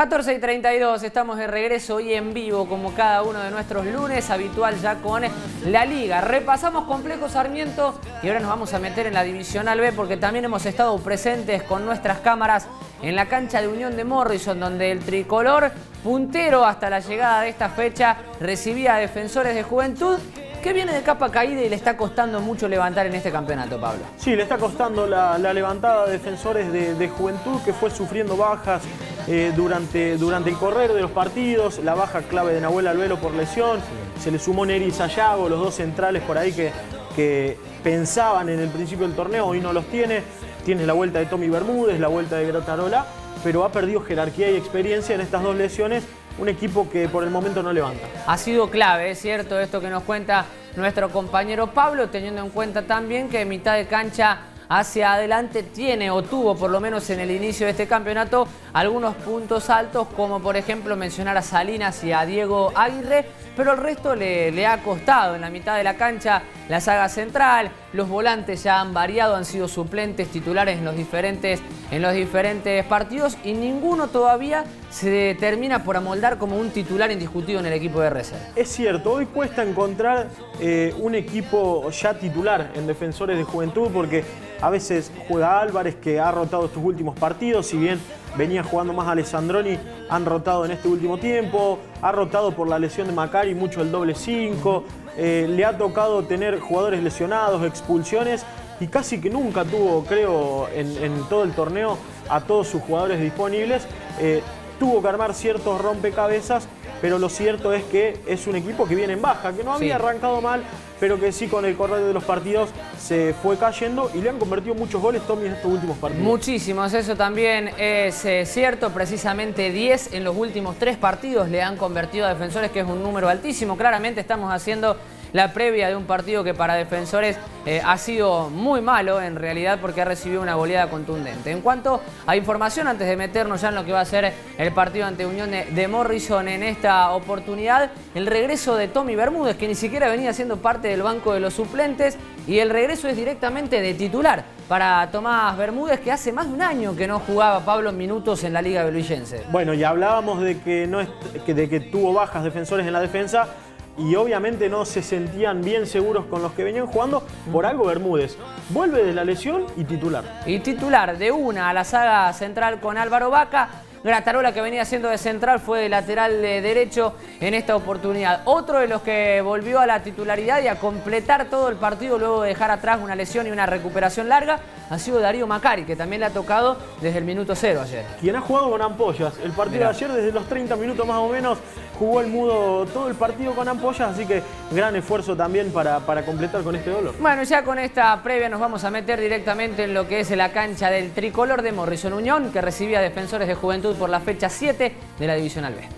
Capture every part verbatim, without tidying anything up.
catorce y treinta y dos, estamos de regreso hoy en vivo como cada uno de nuestros lunes, habitual ya con la Liga. Repasamos Complejo Sarmiento y ahora nos vamos a meter en la Divisional B porque también hemos estado presentes con nuestras cámaras en la cancha de Unión de Morrison, donde el tricolor puntero hasta la llegada de esta fecha recibía a Defensores de Juventud, que viene de capa caída y le está costando mucho levantar en este campeonato, Pablo. Sí, le está costando la, la levantada a Defensores de, de Juventud, que fue sufriendo bajas eh, durante, durante el correr de los partidos. La baja clave de Nahuel Albelo por lesión. Sí. Se le sumó Neri Sayago, los dos centrales por ahí que, que pensaban en el principio del torneo, hoy no los tiene. Tiene la vuelta de Tommy Bermúdez, la vuelta de Gratarola, pero ha perdido jerarquía y experiencia en estas dos lesiones. Un equipo que por el momento no levanta. Ha sido clave, es cierto, esto que nos cuenta nuestro compañero Pablo, teniendo en cuenta también que mitad de cancha hacia adelante tiene o tuvo, por lo menos en el inicio de este campeonato, algunos puntos altos, como por ejemplo mencionar a Salinas y a Diego Aguirre, pero el resto le, le ha costado. En la mitad de la cancha la saga central, los volantes ya han variado, han sido suplentes, titulares en los diferentes, en los diferentes partidos y ninguno todavía se termina por amoldar como un titular indiscutido en el equipo de reserva. Es cierto, hoy cuesta encontrar eh, un equipo ya titular en Defensores de Juventud porque a veces juega Álvarez, que ha rotado estos últimos partidos, si bien venía jugando más Alessandroni, han rotado en este último tiempo, ha rotado por la lesión de Macari mucho el doble cinco, eh, le ha tocado tener jugadores lesionados, expulsiones y casi que nunca tuvo, creo, en, en todo el torneo a todos sus jugadores disponibles. Eh, tuvo que armar ciertos rompecabezas, pero lo cierto es que es un equipo que viene en baja, que no había sí. arrancado mal, pero que sí con el correr de los partidos se fue cayendo y le han convertido muchos goles, Tommy, en estos últimos partidos. Muchísimos, eso también es eh, cierto, precisamente diez en los últimos tres partidos le han convertido a Defensores, que es un número altísimo. Claramente estamos haciendo la previa de un partido que para Defensores eh, ha sido muy malo en realidad porque ha recibido una goleada contundente. En cuanto a información, antes de meternos ya en lo que va a ser el partido ante Unión de, de Morrison en esta oportunidad, el regreso de Tommy Bermúdez, que ni siquiera venía siendo parte del banco de los suplentes, y el regreso es directamente de titular para Tomás Bermúdez, que hace más de un año que no jugaba, Pablo, minutos en la Liga Beluillense. Bueno, y hablábamos de que, no es, que, de que tuvo bajas Defensores en la defensa, y obviamente no se sentían bien seguros con los que venían jugando. Por algo Bermúdez vuelve de la lesión y titular. Y titular de una a la saga central con Álvaro Vaca. Gratarola, que venía siendo de central, fue de lateral de derecho en esta oportunidad. Otro de los que volvió a la titularidad y a completar todo el partido luego de dejar atrás una lesión y una recuperación larga ha sido Darío Macari, que también le ha tocado desde el minuto cero ayer. Quien ha jugado con ampollas. El partido Mirá. de ayer, desde los treinta minutos más o menos, jugó el mudo todo el partido con ampollas, así que gran esfuerzo también para, para completar con este dolor. Bueno, ya con esta previa nos vamos a meter directamente en lo que es la cancha del tricolor de Morrison Unión, que recibía a Defensores de Juventud por la fecha siete de la Divisional B.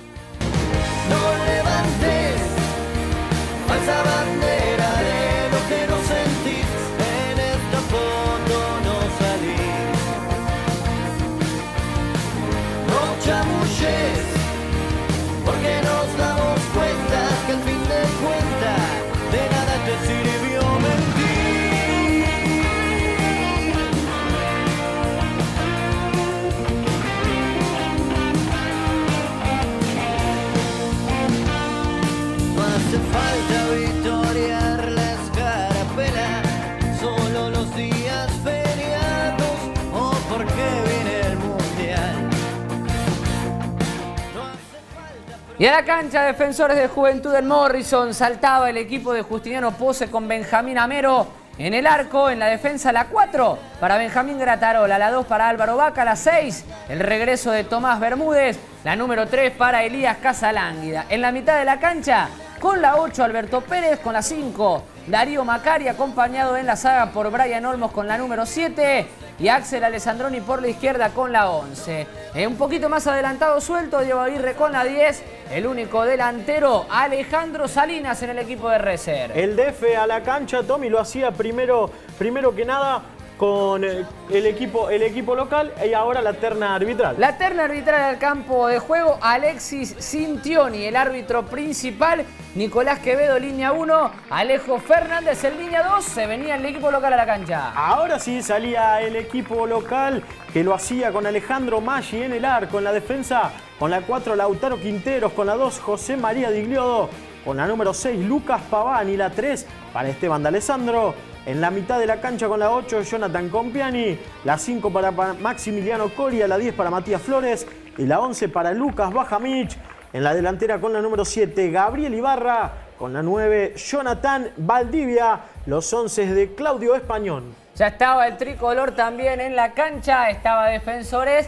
No levantes falsa bandera de lo que no sentís, en esta foto no salís. No chamulles, porque nos damos cuenta que al fin de cuentas de nada te sirvió mentir. No hace falta victoriar la escarapela, solo los días feriados o porque viene el mundial. Y a la cancha Defensores de Juventud en Morrison saltaba el equipo de Justiniano Pose con Benjamín Amero en el arco. En la defensa la cuatro para Benjamín Gratarola, la dos para Álvaro Vaca, la seis el regreso de Tomás Bermúdez, la número tres para Elías Casalánguida. En la mitad de la cancha con la ocho Alberto Pérez, con la cinco Darío Macari, acompañado en la saga por Brian Olmos con la número siete y Axel Alessandroni por la izquierda con la once. Eh, un poquito más adelantado suelto Diego Aguirre con la diez, el único delantero Alejandro Salinas en el equipo de Reser. El D F a la cancha, Tommy lo hacía primero, primero que nada con el equipo, el equipo local y ahora la terna arbitral. La terna arbitral al campo de juego, Alexis Cintioni, el árbitro principal, Nicolás Quevedo, línea uno, Alejo Fernández en línea dos, se venía el equipo local a la cancha. Ahora sí salía el equipo local, que lo hacía con Alejandro Maggi en el arco, en la defensa con la cuatro Lautaro Quinteros, con la dos José María Digliodo, con la número seis Lucas Pavani, la tres para Esteban D'Alessandro. En la mitad de la cancha con la ocho Jonathan Compiani, la cinco para Maximiliano Coria, la diez para Matías Flores y la once para Lucas Bajamich. En la delantera con la número siete Gabriel Ibarra, con la nueve Jonathan Valdivia, los once de Claudio Españón. Ya estaba el tricolor también en la cancha, estaba Defensores.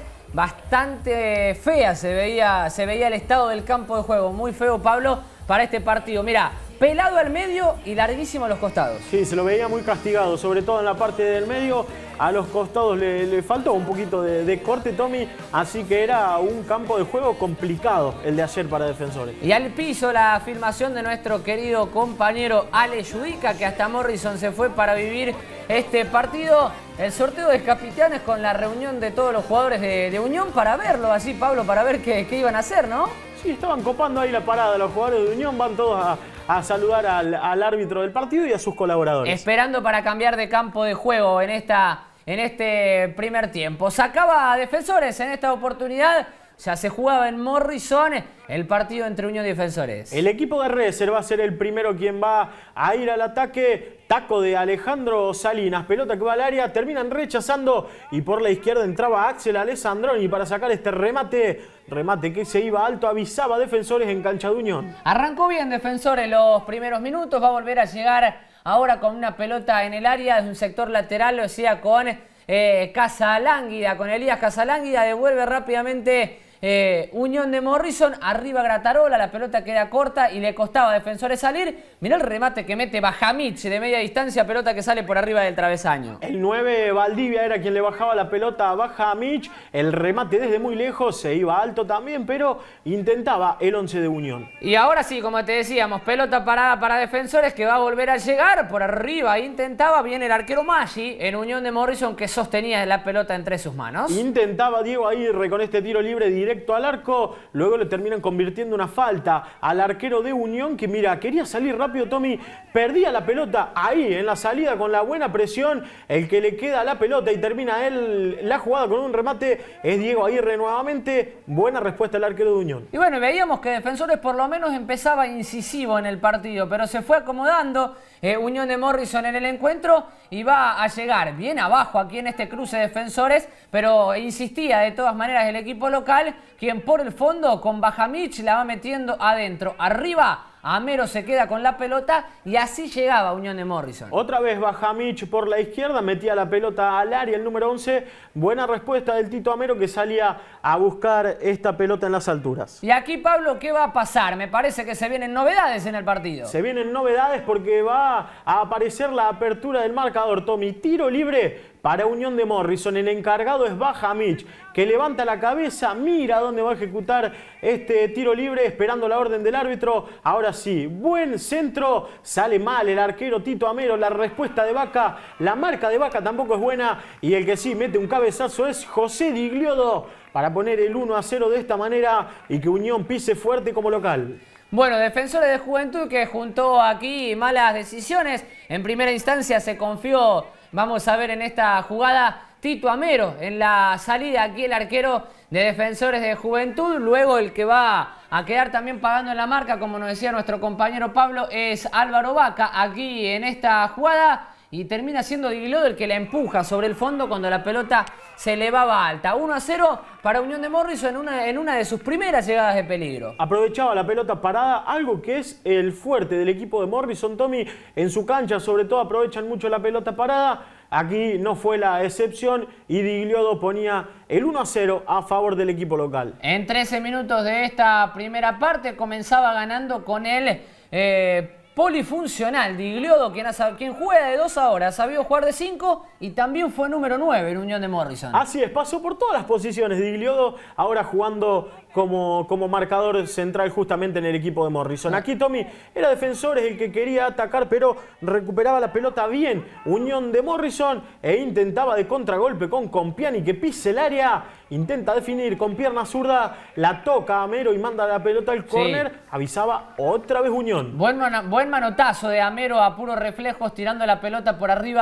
Bastante fea se veía, se veía el estado del campo de juego. Muy feo, Pablo, para este partido. Mira, pelado al medio y larguísimo a los costados. Sí, se lo veía muy castigado, sobre todo en la parte del medio. A los costados le, le faltó un poquito de, de corte, Tommy. Así que era un campo de juego complicado el de ayer para Defensores. Y al piso la filmación de nuestro querido compañero Ale Yudica, que hasta Morrison se fue para vivir este partido. El sorteo de capitanes con la reunión de todos los jugadores de, de Unión para verlo así, Pablo, para ver qué, qué iban a hacer, ¿no? Sí, estaban copando ahí la parada. Los jugadores de Unión van todos a, a saludar al, al árbitro del partido y a sus colaboradores. Esperando para cambiar de campo de juego en, esta, en este primer tiempo. Sacaba a Defensores en esta oportunidad. Ya se jugaba en Morrison el partido entre Unión y Defensores. El equipo de Reser va a ser el primero quien va a ir al ataque. Taco de Alejandro Salinas, pelota que va al área, terminan rechazando y por la izquierda entraba Axel Alessandroni para sacar este remate. Remate que se iba alto, avisaba Defensores en cancha de Unión. Arrancó bien Defensores los primeros minutos, va a volver a llegar ahora con una pelota en el área desde un sector lateral, lo decía con eh, Casalánguida, con Elías Casalánguida, devuelve rápidamente Eh, Unión de Morrison, arriba Gratarola, la pelota queda corta y le costaba a Defensores salir. Mirá el remate que mete Bajamich de media distancia, pelota que sale por arriba del travesaño. El nueve Valdivia era quien le bajaba la pelota a Bajamich. El remate desde muy lejos, se iba alto también, pero intentaba el once de Unión. Y ahora sí, como te decíamos, pelota parada para Defensores que va a volver a llegar por arriba. Intentaba, viene el arquero Maggi en Unión de Morrison que sostenía la pelota entre sus manos. Intentaba Diego Aguirre con este tiro libre directo directo al arco, luego le terminan convirtiendo una falta al arquero de Unión que mira, quería salir rápido Tommy, perdía la pelota ahí en la salida con la buena presión, el que le queda la pelota y termina él la jugada con un remate es Diego Aguirre nuevamente, buena respuesta al arquero de Unión. Y bueno, veíamos que Defensores por lo menos empezaba incisivo en el partido, pero se fue acomodando eh, Unión de Morrison en el encuentro y va a llegar bien abajo aquí en este cruce de Defensores, pero insistía de todas maneras el equipo local, quien por el fondo con Bajamich la va metiendo adentro. Arriba, Amero se queda con la pelota y así llegaba Unión de Morrison. Otra vez Bajamich por la izquierda, metía la pelota al área, el número once. Buena respuesta del Tito Amero que salía a buscar esta pelota en las alturas. Y aquí, Pablo, ¿qué va a pasar? Me parece que se vienen novedades en el partido. Se vienen novedades porque va a aparecer la apertura del marcador, Tommy. Tiro libre para Unión de Morrison. El encargado es Bajamich, que levanta la cabeza, mira dónde va a ejecutar este tiro libre, esperando la orden del árbitro. Ahora sí, buen centro, sale mal el arquero Tito Amero, la respuesta de Vaca, la marca de Vaca tampoco es buena, y el que sí mete un cabezazo es José Digliodo, para poner el uno a cero de esta manera y que Unión pise fuerte como local. Bueno, Defensores de Juventud que juntó aquí malas decisiones. En primera instancia se confió, vamos a ver en esta jugada, Tito Amero en la salida, aquí el arquero de Defensores de Juventud. Luego el que va a quedar también pagando en la marca, como nos decía nuestro compañero Pablo, es Álvaro Vaca aquí en esta jugada. Y termina siendo Digliodo el que la empuja sobre el fondo cuando la pelota se elevaba alta. uno a cero para Unión de Morrison en una, en una de sus primeras llegadas de peligro. Aprovechaba la pelota parada, algo que es el fuerte del equipo de Morrison, Tommy. En su cancha sobre todo aprovechan mucho la pelota parada. Aquí no fue la excepción y Digliodo ponía el uno a cero a favor del equipo local. En trece minutos de esta primera parte comenzaba ganando con el eh, polifuncional Digliodo, quien, quien juega de dos ahora, sabía jugar de cinco y también fue número nueve en Unión de Morrison. Así es, pasó por todas las posiciones Digliodo, ahora jugando como, como marcador central justamente en el equipo de Morrison. Aquí Tommy era Defensores el que quería atacar, pero recuperaba la pelota bien Unión de Morrison e intentaba de contragolpe con Compiani que pise el área, intenta definir con pierna zurda, la toca a Amero y manda la pelota al córner, sí. Avisaba otra vez Unión. Buen, buen manotazo de Amero a puros reflejos tirando la pelota por arriba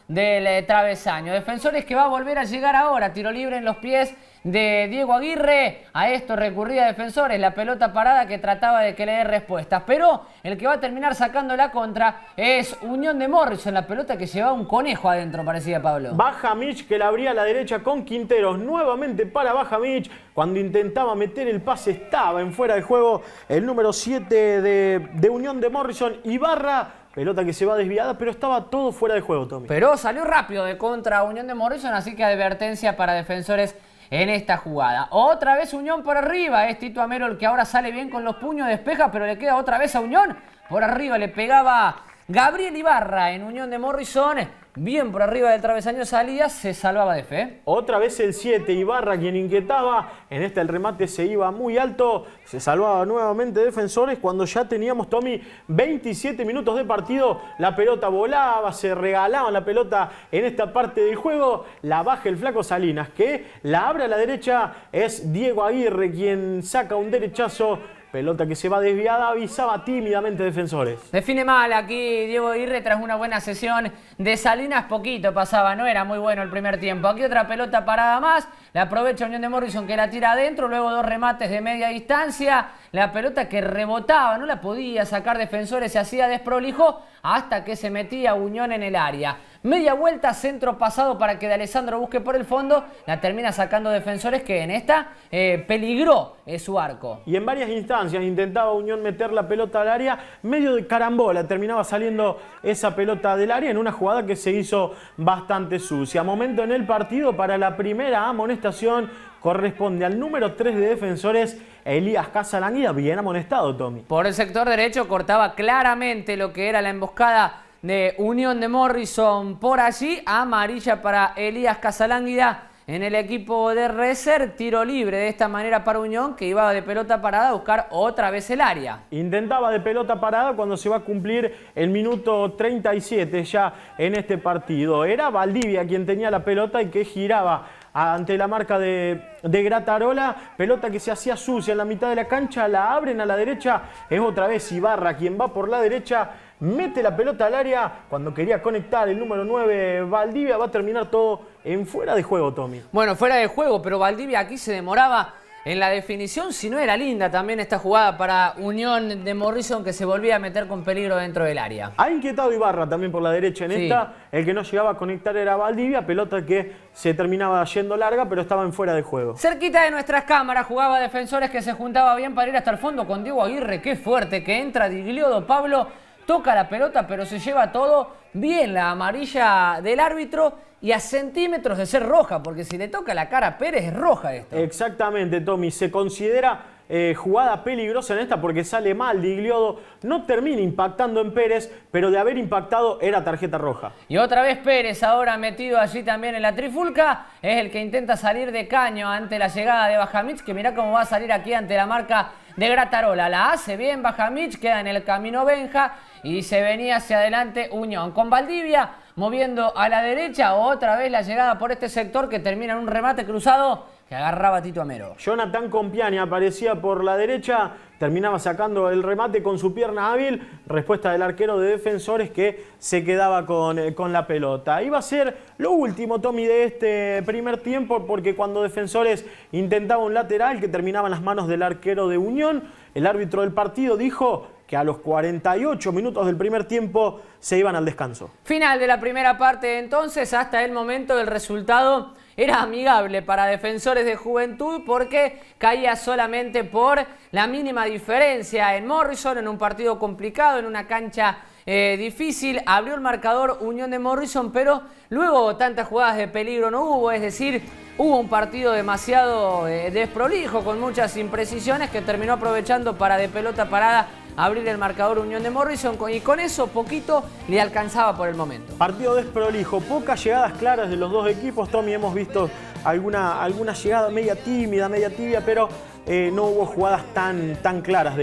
del eh, travesaño. Defensores que va a volver a llegar ahora, tiro libre en los pies de Diego Aguirre. A esto recurría Defensores, la pelota parada que trataba de que le dé respuestas. Pero el que va a terminar sacando la contra es Unión de Morrison, la pelota que llevaba un conejo adentro, parecía, Pablo. Baja Mitch, que la abría a la derecha con Quinteros. Nuevamente para Baja Mitch. Cuando intentaba meter el pase estaba en fuera de juego el número siete de, de Unión de Morrison, Ibarra. Pelota que se va desviada, pero estaba todo fuera de juego, Tommy. Pero salió rápido de contra Unión de Morrison, así que advertencia para Defensores en esta jugada. Otra vez Unión por arriba. Es Tito Amero el que ahora sale bien con los puños, despeja, pero le queda otra vez a Unión. Por arriba le pegaba Gabriel Ibarra en Unión de Morrison. Bien por arriba del travesaño salía, se salvaba de fe. Otra vez el siete, Ibarra, quien inquietaba. En esta el remate se iba muy alto. Se salvaba nuevamente Defensores cuando ya teníamos, Tommy, veintisiete minutos de partido. La pelota volaba, se regalaban la pelota en esta parte del juego. La baja el flaco Salinas, que la abre a la derecha. Es Diego Aguirre quien saca un derechazo. Pelota que se va desviada, avisaba tímidamente Defensores. Define mal aquí Diego Aguirre tras una buena sesión de Salinas. Poquito pasaba, no era muy bueno el primer tiempo. Aquí otra pelota parada más. La aprovecha Unión de Morrison que la tira adentro. Luego dos remates de media distancia. La pelota que rebotaba, no la podía sacar Defensores. Se hacía desprolijo hasta que se metía Unión en el área. Media vuelta, centro pasado para que de Alessandro busque por el fondo. La termina sacando Defensores, que en esta eh, peligró eh, su arco. Y en varias instancias intentaba Unión meter la pelota al área. Medio de carambola terminaba saliendo esa pelota del área en una jugada que se hizo bastante sucia. Momento en el partido para la primera amonestación. Corresponde al número tres de Defensores, Elías Casalánguida, bien amonestado, Tommy. Por el sector derecho cortaba claramente lo que era la emboscada de Unión de Morrison por allí. Amarilla para Elías Casalánguida en el equipo de Reser. Tiro libre de esta manera para Unión, que iba de pelota parada a buscar otra vez el área. Intentaba de pelota parada cuando se va a cumplir el minuto treinta y siete ya en este partido. Era Valdivia quien tenía la pelota y que giraba ante la marca de, de Gratarola. Pelota que se hacía sucia en la mitad de la cancha. La abren a la derecha. Es otra vez Ibarra quien va por la derecha. Mete la pelota al área cuando quería conectar el número nueve Valdivia. Va a terminar todo en fuera de juego, Tommy. Bueno, fuera de juego, pero Valdivia aquí se demoraba en la definición. Si no, era linda también esta jugada para Unión de Morrison, que se volvía a meter con peligro dentro del área. Ha inquietado Ibarra también por la derecha en sí. Esta. El que no llegaba a conectar era Valdivia. Pelota que se terminaba yendo larga, pero estaba en fuera de juego. Cerquita de nuestras cámaras jugaba Defensores, que se juntaba bien para ir hasta el fondo con Diego Aguirre. Qué fuerte que entra Digliodo, Pablo. Toca la pelota, pero se lleva todo. Bien la amarilla del árbitro y a centímetros de ser roja, porque si le toca la cara a Pérez es roja esto. Exactamente, Tommy. Se considera eh, jugada peligrosa en esta porque sale mal Digliodo. No termina impactando en Pérez, pero de haber impactado era tarjeta roja. Y otra vez Pérez, ahora metido allí también en la trifulca. Es el que intenta salir de caño ante la llegada de Bajamich, que mirá cómo va a salir aquí ante la marca de Gratarola. La hace bien Bajamich, queda en el camino Benja y se venía hacia adelante Unión. Con Valdivia moviendo a la derecha, otra vez la llegada por este sector que termina en un remate cruzado que agarraba Tito Amero. Jonathan Compiani aparecía por la derecha, terminaba sacando el remate con su pierna hábil. Respuesta del arquero de Defensores, que se quedaba con, con la pelota. Iba a ser lo último, Tommy, de este primer tiempo, porque cuando Defensores intentaba un lateral que terminaba en las manos del arquero de Unión, el árbitro del partido dijo que a los cuarenta y ocho minutos del primer tiempo se iban al descanso. Final de la primera parte entonces. Hasta el momento el resultado era amigable para Defensores de Juventud, porque caía solamente por la mínima diferencia en Morrison, en un partido complicado, en una cancha eh, difícil. Abrió el marcador Unión de Morrison, pero luego tantas jugadas de peligro no hubo, es decir, hubo un partido demasiado eh, desprolijo, con muchas imprecisiones, que terminó aprovechando para de pelota parada abrir el marcador Unión de Morrison, y con eso poquito le alcanzaba por el momento. Partido desprolijo, pocas llegadas claras de los dos equipos. Tommy, hemos visto alguna, alguna llegada media tímida, media tibia, pero eh, no hubo jugadas tan, tan claras de gol.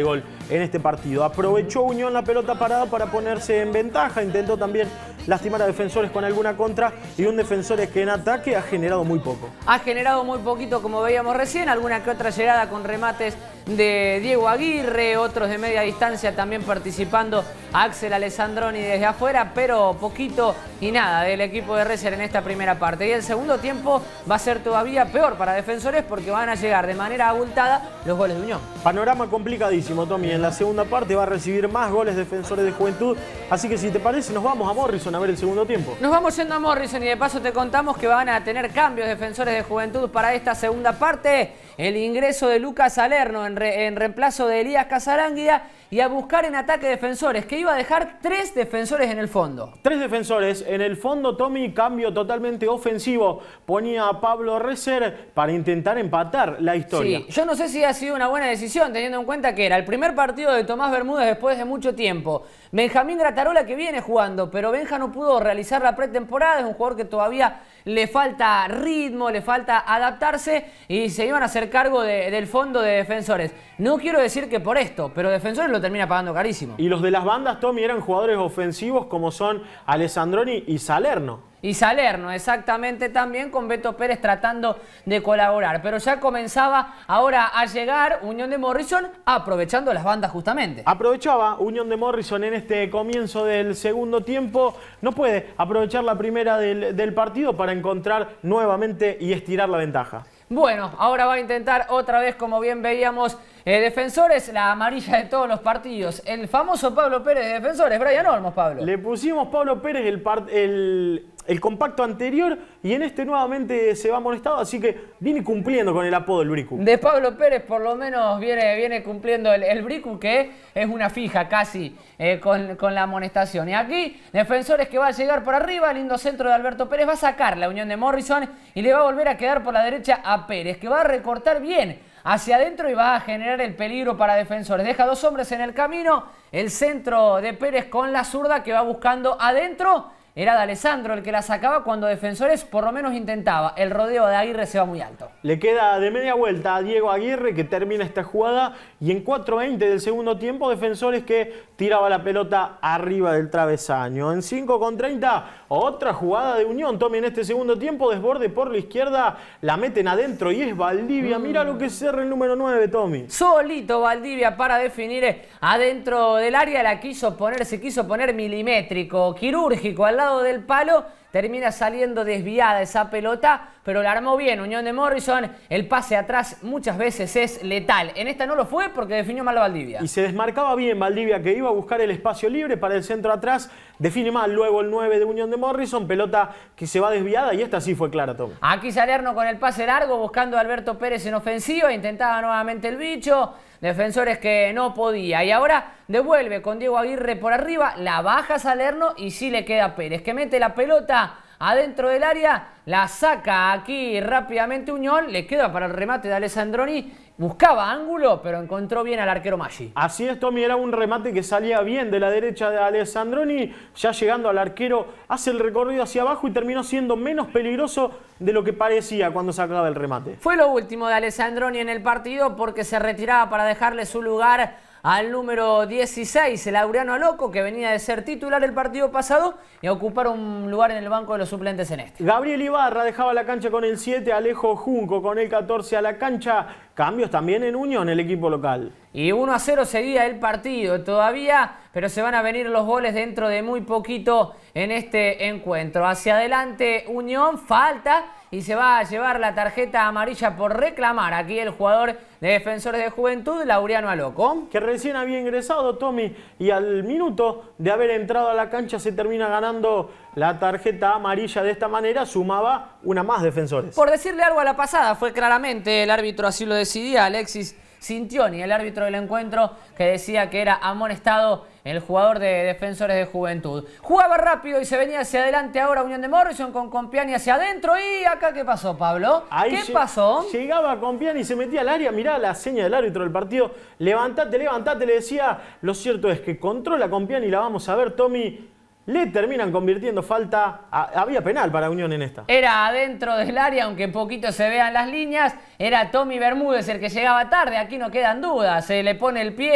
en este partido. Aprovechó Unión la pelota parada para ponerse en ventaja, intentó también lastimar a Defensores con alguna contra y un Defensores que en ataque ha generado muy poco. Ha generado muy poquito, como veíamos recién, alguna que otra llegada con remates de Diego Aguirre, otros de media distancia también participando Axel Alessandroni desde afuera, pero poquito y nada del equipo de Reser en esta primera parte. Y el segundo tiempo va a ser todavía peor para Defensores porque van a llegar de manera abultada los goles de Unión. Panorama complicadísimo, Tommy. En la segunda parte va a recibir más goles Defensores de Juventud, así que si te parece nos vamos a Morrison a ver el segundo tiempo. Nos vamos yendo a Morrison y de paso te contamos que van a tener cambios Defensores de Juventud para esta segunda parte. El ingreso de Lucas Salerno en, re, en reemplazo de Elías Casaránguida y a buscar en ataque Defensores, que iba a dejar tres defensores en el fondo. Tres defensores en el fondo, Tommy, cambio totalmente ofensivo. Ponía a Pablo Reser para intentar empatar la historia. Sí, yo no sé si ha sido una buena decisión, teniendo en cuenta que era el primer partido de Tomás Bermúdez después de mucho tiempo. Benjamín Gratarola que viene jugando, pero Benja no pudo realizar la pretemporada, es un jugador que todavía le falta ritmo, le falta adaptarse y se iban a hacer cargo de, del fondo de Defensores. No quiero decir que por esto, pero Defensores lo termina pagando carísimo. Y los de las bandas, Tommy, eran jugadores ofensivos como son Alessandroni y Salerno. Y Salerno, exactamente, también con Beto Pérez tratando de colaborar. Pero ya comenzaba ahora a llegar Unión de Morrison aprovechando las bandas justamente. Aprovechaba Unión de Morrison en este comienzo del segundo tiempo. No puede aprovechar la primera del, del partido para encontrar nuevamente y estirar la ventaja. Bueno, ahora va a intentar otra vez, como bien veíamos, eh, Defensores, la amarilla de todos los partidos. El famoso Pablo Pérez de Defensores, Brian Olmos, Pablo. Le pusimos Pablo Pérez el, part, el, el compacto anterior y en este nuevamente se va amonestado, así que viene cumpliendo con el apodo del Bricu. De Pablo Pérez por lo menos viene, viene cumpliendo el, el Bricu, que es una fija casi eh, con, con la amonestación. Y aquí, Defensores que va a llegar por arriba, lindo centro de Alberto Pérez, va a sacar la Unión de Morrison y le va a volver a quedar por la derecha a Pérez, que va a recortar bien hacia adentro y va a generar el peligro para Defensores. Deja dos hombres en el camino, el centro de Pérez con la zurda que va buscando adentro. Era de Alessandro el que la sacaba cuando Defensores por lo menos intentaba. El rodeo de Aguirre se va muy alto. Le queda de media vuelta a Diego Aguirre que termina esta jugada y en cuatro veinte del segundo tiempo Defensores que tiraba la pelota arriba del travesaño. En cinco con treinta otra jugada de Unión. Tommy en este segundo tiempo, desborde por la izquierda, la meten adentro y es Valdivia. Mm. Mira lo que cerra el número nueve, Tommy. Solito Valdivia para definir adentro del área. La quiso poner, se quiso poner milimétrico, quirúrgico al lado del palo, termina saliendo desviada esa pelota, pero la armó bien Unión de Morrison. El pase atrás muchas veces es letal. En esta no lo fue porque definió mal a Valdivia. Y se desmarcaba bien Valdivia, que iba a buscar el espacio libre para el centro atrás. Define mal luego el nueve de Unión de Morrison. Pelota que se va desviada y esta sí fue clara, Tom. Aquí Salerno con el pase largo buscando a Alberto Pérez en ofensiva. Intentaba nuevamente el bicho. Defensores que no podía. Y ahora devuelve con Diego Aguirre por arriba. La baja Salerno y sí le queda Pérez, que mete la pelota adentro del área. La saca aquí rápidamente Unión. Le queda para el remate de Alessandroni. Buscaba ángulo, pero encontró bien al arquero Maggi. Así es, Tommy, era un remate que salía bien de la derecha de Alessandroni. Ya llegando al arquero, hace el recorrido hacia abajo y terminó siendo menos peligroso de lo que parecía cuando sacaba el remate. Fue lo último de Alessandroni en el partido porque se retiraba para dejarle su lugar al número dieciséis, Laureano Aloco, que venía de ser titular el partido pasado y a ocupar un lugar en el banco de los suplentes en este. Gabriel Ibarra dejaba la cancha con el siete, Alejo Junco con el catorce a la cancha. Cambios también en Unión, el equipo local. Y uno a cero seguía el partido todavía, pero se van a venir los goles dentro de muy poquito en este encuentro. Hacia adelante Unión, falta y se va a llevar la tarjeta amarilla por reclamar aquí el jugador de Defensores de Juventud, Laureano Aloco. Que recién había ingresado, Tommy, y al minuto de haber entrado a la cancha se termina ganando la tarjeta amarilla. De esta manera sumaba una más Defensores. Por decirle algo a la pasada, fue claramente el árbitro así lo decidía, Alexis Sintioni, el árbitro del encuentro, que decía que era amonestado el jugador de Defensores de Juventud. Jugaba rápido y se venía hacia adelante ahora Unión de Morrison con Compiani hacia adentro. ¿Y acá qué pasó, Pablo? Ahí ¿Qué pasó? Llegaba Compiani y se metía al área. Mirá la seña del árbitro del partido. Levantate, levantate, le decía. Lo cierto es que controla Compiani y la vamos a ver, Tommy. Le terminan convirtiendo falta. Había penal para Unión en esta. Era adentro del área, aunque poquito se vean las líneas. Era Tommy Bermúdez el que llegaba tarde. Aquí no quedan dudas. Se le pone el pie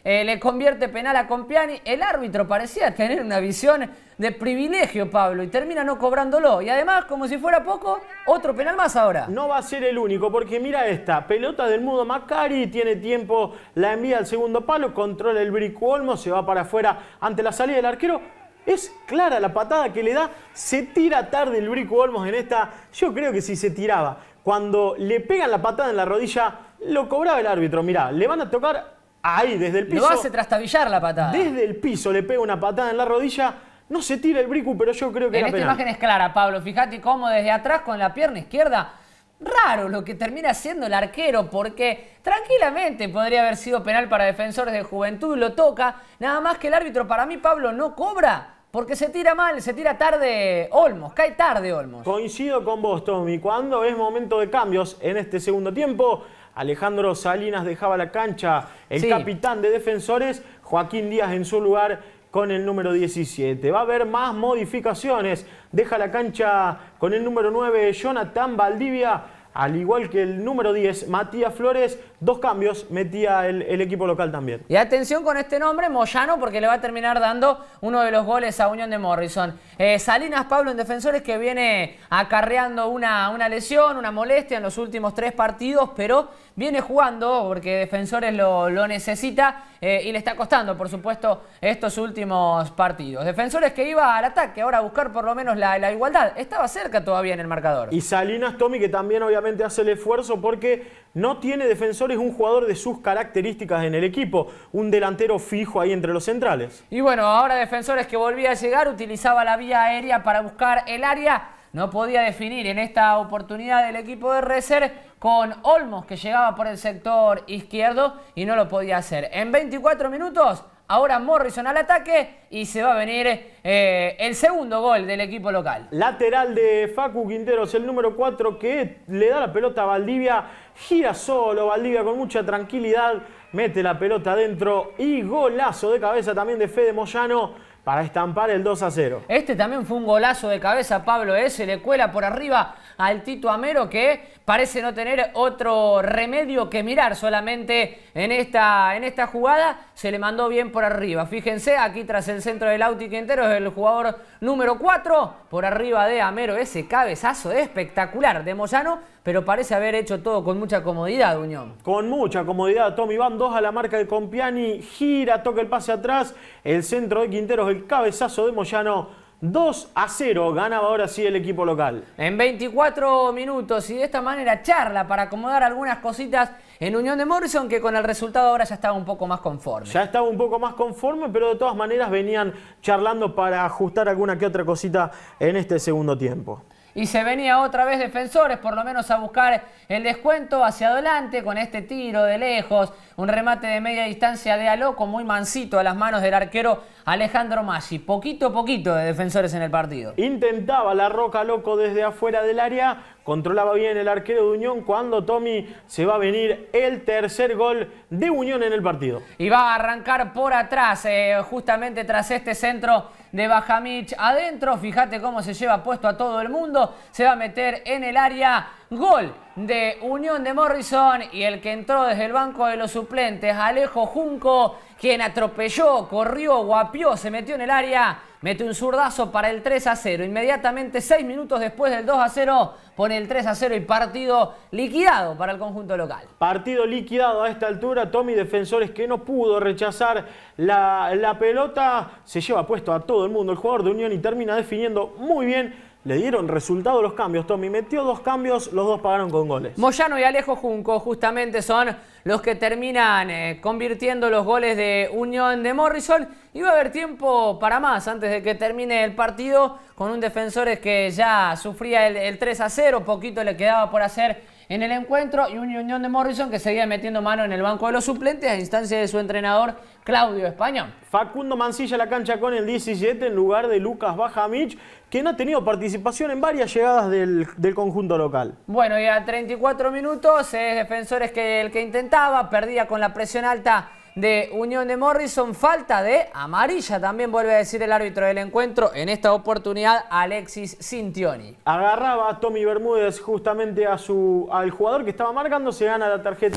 eh, le convierte penal a Compiani. El árbitro parecía tener una visión de privilegio, Pablo, y termina no cobrándolo. Y además, como si fuera poco, otro penal más ahora. No va a ser el único, porque mira esta, pelota del mudo Macari, tiene tiempo, la envía al segundo palo, controla el Brico Olmos, se va para afuera ante la salida del arquero. Es clara la patada que le da, se tira tarde el Brico Olmos en esta. Yo creo que si se tiraba, cuando le pegan la patada en la rodilla, lo cobraba el árbitro. Mirá, le van a tocar ahí, desde el piso. Lo hace trastabillar la patada. Desde el piso le pega una patada en la rodilla. No se tira el Brico, pero yo creo que en era esta penal. imagen es clara, Pablo. Fíjate cómo desde atrás con la pierna izquierda. Raro lo que termina haciendo el arquero, porque tranquilamente podría haber sido penal para Defensores de Juventud. Lo toca. Nada más que el árbitro, para mí, Pablo, no cobra. Porque se tira mal, se tira tarde Olmos, cae tarde Olmos. Coincido con vos, Tommy. Cuando es momento de cambios en este segundo tiempo, Alejandro Salinas dejaba la cancha, el sí. capitán de Defensores, Joaquín Díaz en su lugar con el número diecisiete. Va a haber más modificaciones. Deja la cancha con el número nueve, Jonathan Valdivia. Al igual que el número diez, Matías Flores, dos cambios metía el, el equipo local también. Y atención con este nombre, Moyano, porque le va a terminar dando uno de los goles a Unión de Morrison. Eh, Salinas, Pablo, en Defensores, que viene acarreando una, una lesión, una molestia en los últimos tres partidos, pero viene jugando porque Defensores lo, lo necesita eh, y le está costando, por supuesto, estos últimos partidos. Defensores que iba al ataque, ahora a buscar por lo menos la, la igualdad. Estaba cerca todavía en el marcador. Y Salinas, Tommy, que también obviamente hace el esfuerzo porque no tiene Defensores un jugador de sus características en el equipo, un delantero fijo ahí entre los centrales. Y bueno, ahora Defensores que volvía a llegar, utilizaba la vía aérea para buscar el área, no podía definir en esta oportunidad del equipo de Reser con Olmos que llegaba por el sector izquierdo y no lo podía hacer. En veinticuatro minutos, ahora Morrison al ataque y se va a venir eh, el segundo gol del equipo local. Lateral de Facu Quinteros, el número cuatro, que le da la pelota a Valdivia. Gira solo Valdivia con mucha tranquilidad. Mete la pelota adentro y golazo de cabeza también de Fede Moyano para estampar el dos a cero. Este también fue un golazo de cabeza, Pablo, ¿eh? Se le cuela por arriba al Tito Amero, que parece no tener otro remedio que mirar solamente en esta, en esta jugada. Se le mandó bien por arriba. Fíjense, aquí tras el centro del Lauti Quintero es el jugador número cuatro, por arriba de Amero. Ese cabezazo espectacular de Moyano, pero parece haber hecho todo con mucha comodidad, Unión. Con mucha comodidad, Tommy. Van dos a la marca de Compiani. Gira, toca el pase atrás. El centro de Quinteros, el cabezazo de Moyano. dos a cero, ganaba ahora sí el equipo local. En veinticuatro minutos y de esta manera charla para acomodar algunas cositas en Unión de Morrison, que con el resultado ahora ya estaba un poco más conforme. Ya estaba un poco más conforme, pero de todas maneras venían charlando para ajustar alguna que otra cosita en este segundo tiempo. Y se venía otra vez Defensores, por lo menos a buscar el descuento hacia adelante con este tiro de lejos. Un remate de media distancia de Aloco, muy mansito a las manos del arquero Alejandro Maggi. Poquito a poquito de Defensores en el partido. Intentaba la Roca Loco desde afuera del área. Controlaba bien el arquero de Unión cuando Tommy se va a venir el tercer gol de Unión en el partido. Y va a arrancar por atrás, eh, justamente tras este centro de Bajamich adentro. Fíjate cómo se lleva puesto a todo el mundo. Se va a meter en el área. Gol de Unión de Morrison y el que entró desde el banco de los suplentes, Alejo Junco, quien atropelló, corrió, guapió, se metió en el área, mete un zurdazo para el tres a cero. Inmediatamente, seis minutos después del dos a cero, pone el tres a cero y partido liquidado para el conjunto local. Partido liquidado a esta altura. Tommy, Defensores que no pudo rechazar la, la pelota, se lleva puesto a todo el mundo el jugador de Unión y termina definiendo muy bien. Le dieron resultado los cambios, Tommy. Metió dos cambios, los dos pagaron con goles. Moyano y Alejo Junco justamente son los que terminan eh, convirtiendo los goles de Unión de Morrison. Y va a haber tiempo para más antes de que termine el partido, con un Defensores que ya sufría el, el tres a cero. Poquito le quedaba por hacer en el encuentro, y un Unión de Morrison que seguía metiendo mano en el banco de los suplentes a instancia de su entrenador Claudio Español. Facundo Mancilla la cancha con el diecisiete en lugar de Lucas Bajamich, que no ha tenido participación en varias llegadas del, del conjunto local. Bueno, y a treinta y cuatro minutos es Defensores que el que intentaba, perdía con la presión alta de Unión de Morrison. Falta de amarilla, también vuelve a decir el árbitro del encuentro, en esta oportunidad Alexis Cintioni. Agarraba a Tommy Bermúdez justamente a su, al jugador que estaba marcando, se gana la tarjeta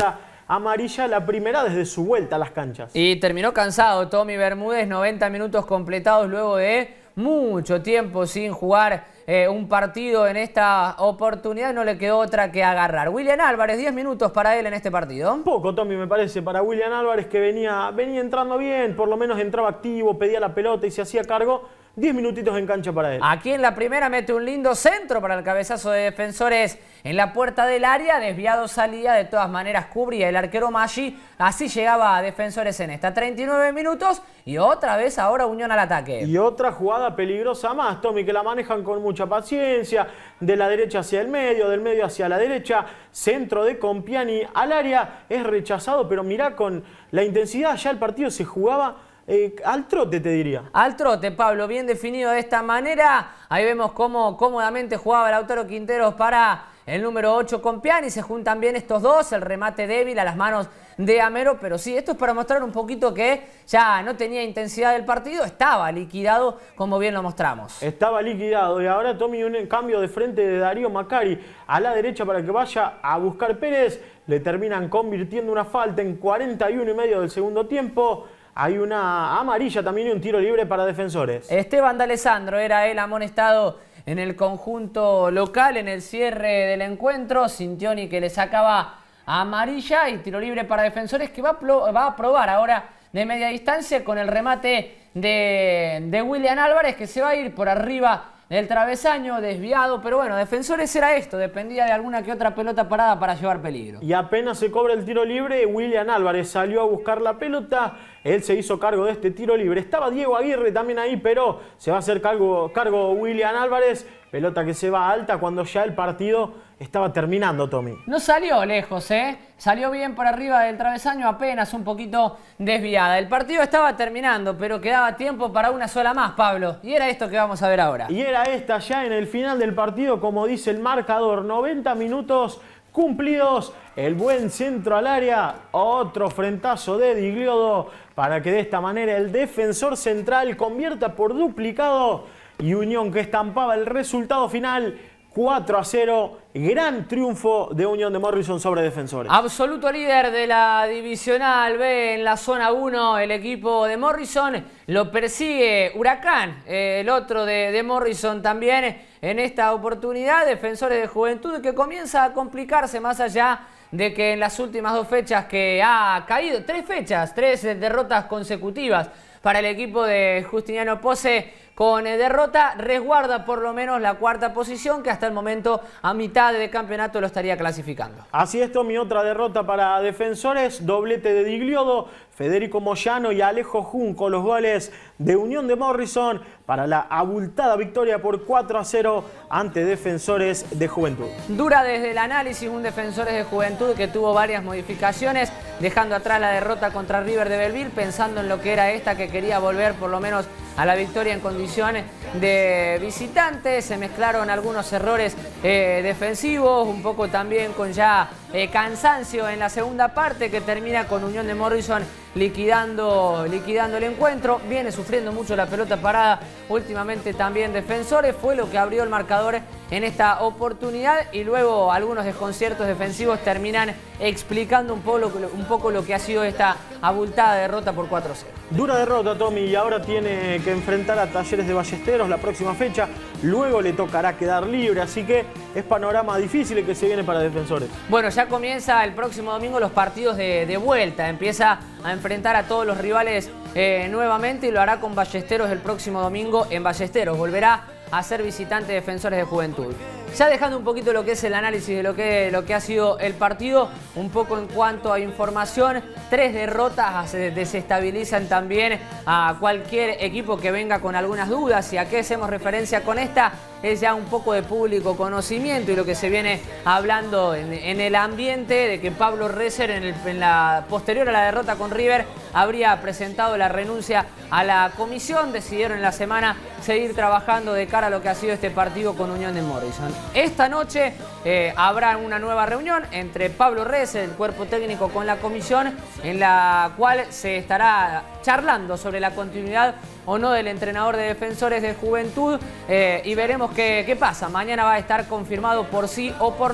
amarilla, la primera desde su vuelta a las canchas. Y terminó cansado Tommy Bermúdez, noventa minutos completados luego de mucho tiempo sin jugar eh, un partido en esta oportunidad, no le quedó otra que agarrar. William Álvarez, diez minutos para él en este partido. Un poco, Tommy, me parece, para William Álvarez, que venía, venía entrando bien, por lo menos entraba activo, pedía la pelota y se hacía cargo. diez minutitos en cancha para él. Aquí en la primera mete un lindo centro para el cabezazo de Defensores en la puerta del área. Desviado salía, de todas maneras cubría el arquero Maggi. Así llegaba a Defensores en esta. treinta y nueve minutos y otra vez ahora Unión al ataque. Y otra jugada peligrosa más, Tommy, que la manejan con mucha paciencia. De la derecha hacia el medio, del medio hacia la derecha. Centro de Compiani al área. Es rechazado, pero mirá con la intensidad. Ya el partido se jugaba Eh, al trote, te diría. Al trote, Pablo, bien definido de esta manera. Ahí vemos cómo cómodamente jugaba Lautaro Quinteros para el número ocho Compiani. Se juntan bien estos dos, el remate débil a las manos de Amero. Pero sí, esto es para mostrar un poquito que ya no tenía intensidad del partido. Estaba liquidado, como bien lo mostramos. Estaba liquidado y ahora Tommy, un cambio de frente de Darío Macari a la derecha para que vaya a buscar Pérez. Le terminan convirtiendo una falta en cuarenta y uno y medio del segundo tiempo. Hay una amarilla también y un tiro libre para Defensores. Esteban D'Alessandro era el amonestado en el conjunto local en el cierre del encuentro. Sintioni que le sacaba amarilla y tiro libre para Defensores, que va a, va a probar ahora de media distancia con el remate de, de William Álvarez, que se va a ir por arriba del travesaño, desviado, pero bueno, Defensores era esto, dependía de alguna que otra pelota parada para llevar peligro. Y apenas se cobra el tiro libre, William Álvarez salió a buscar la pelota, él se hizo cargo de este tiro libre. Estaba Diego Aguirre también ahí, pero se va a hacer cargo, cargo William Álvarez, pelota que se va alta cuando ya el partido estaba terminando, Tommy. No salió lejos, ¿eh? Salió bien por arriba del travesaño, apenas un poquito desviada. El partido estaba terminando, pero quedaba tiempo para una sola más, Pablo. Y era esto que vamos a ver ahora. Y era esta ya en el final del partido, como dice el marcador, noventa minutos cumplidos. El buen centro al área, otro frentazo de Digliodo para que de esta manera el defensor central convierta por duplicado y Unión, que estampaba el resultado final cuatro a cero, gran triunfo de Unión de Morrison sobre Defensores. Absoluto líder de la Divisional B en la zona uno, el equipo de Morrison. Lo persigue Huracán, el otro de, de Morrison también en esta oportunidad. Defensores de Juventud, que comienza a complicarse más allá de que en las últimas dos fechas que ha caído, tres fechas, tres derrotas consecutivas para el equipo de Justiniano Pose. Con derrota resguarda por lo menos la cuarta posición, que hasta el momento a mitad de campeonato lo estaría clasificando. Así es, Tommy, otra derrota para Defensores, doblete de Digliodo, Federico Moyano y Alejo Junco, los goles de Unión de Morrison para la abultada victoria por cuatro a cero ante Defensores de Juventud. Dura desde el análisis un Defensores de Juventud que tuvo varias modificaciones, dejando atrás la derrota contra River de Belville, pensando en lo que era esta, que quería volver por lo menos a la victoria en condiciones de visitante. Se mezclaron algunos errores eh, defensivos, un poco también con ya eh, cansancio en la segunda parte, que termina con Unión de Morrison liquidando, liquidando el encuentro. Viene sufriendo mucho la pelota parada últimamente también Defensores, fue lo que abrió el marcador en esta oportunidad, y luego algunos desconciertos defensivos terminan explicando un poco, un poco lo que ha sido esta abultada derrota por cuatro a cero. Dura derrota, Tommy, y ahora tiene que enfrentar a Talleres de Ballesteros la próxima fecha. Luego le tocará quedar libre, así que es panorama difícil el que se viene para Defensores. Bueno, ya comienza el próximo domingo los partidos de, de vuelta. Empieza a enfrentar a todos los rivales eh, nuevamente, y lo hará con Ballesteros el próximo domingo en Ballesteros. Volverá a ser visitante Defensores de Juventud. Ya dejando un poquito lo que es el análisis de lo que, lo que ha sido el partido, un poco en cuanto a información, tres derrotas desestabilizan también a cualquier equipo que venga con algunas dudas. ¿Y a qué hacemos referencia con esta? Es ya un poco de público conocimiento y lo que se viene hablando en, en el ambiente de que Pablo Reser, en, el, en la posterior a la derrota con River, habría presentado la renuncia a la comisión. Decidieron en la semana seguir trabajando de cara a lo que ha sido este partido con Unión de Morrison. Esta noche eh, habrá una nueva reunión entre Pablo Reser, el cuerpo técnico, con la comisión, en la cual se estará charlando sobre la continuidad o no del entrenador de Defensores de Juventud, eh, y veremos qué, qué pasa. Mañana va a estar confirmado por sí o por no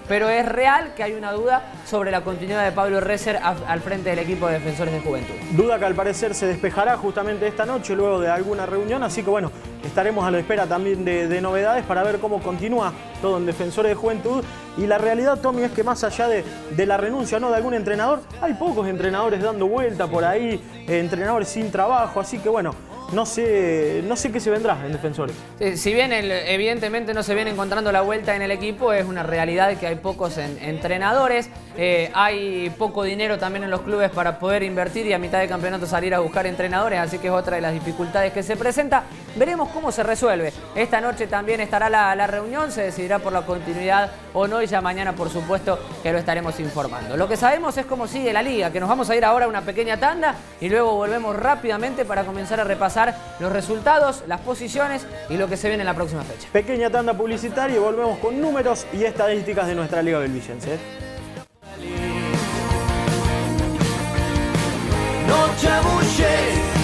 pero es real que hay una duda sobre la continuidad de Pablo Reser al frente del equipo de Defensores de Juventud. Duda que al parecer se despejará justamente esta noche luego de alguna reunión, así que bueno, estaremos a la espera también de, de novedades para ver cómo continúa todo en Defensores de Juventud. Y la realidad, Tommy, es que más allá de, de la renuncia, ¿no?, de algún entrenador, hay pocos entrenadores dando vuelta por ahí, eh, entrenadores sin trabajo, así que bueno, no sé, no sé qué se vendrá en Defensores. Sí, si bien el, evidentemente no se viene encontrando la vuelta en el equipo, es una realidad que hay pocos en, entrenadores, eh, hay poco dinero también en los clubes para poder invertir y a mitad de campeonato salir a buscar entrenadores, así que es otra de las dificultades que se presenta. Veremos cómo se resuelve. Esta noche también estará la, la reunión, se decidirá por la continuidad o no, y ya mañana por supuesto que lo estaremos informando. Lo que sabemos es cómo sigue la liga, que nos vamos a ir ahora a una pequeña tanda y luego volvemos rápidamente para comenzar a repasar los resultados, las posiciones y lo que se viene en la próxima fecha. Pequeña tanda publicitaria y volvemos con números y estadísticas de nuestra Liga Belvigense. No chamulles.